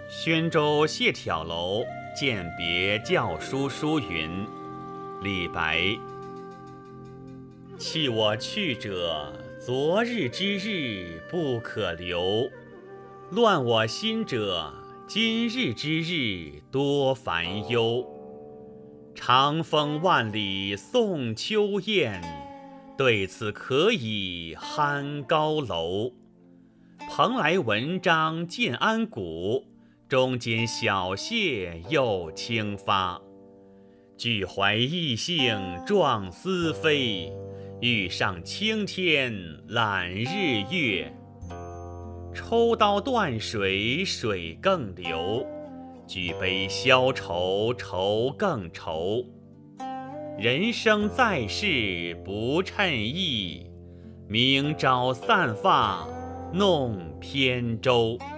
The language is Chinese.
宣州谢眺楼饯别校书书云。李白。弃我去者，昨日之日不可留；乱我心者，今日之日多烦忧。长风万里送秋雁，对此可以酣高楼。蓬莱文章建安骨，中间小谢又清发。俱怀逸兴壮思飞，欲上青天揽日月。抽刀断水水更流，举杯消愁愁更愁。人生在世不称意，明朝散发弄扁舟。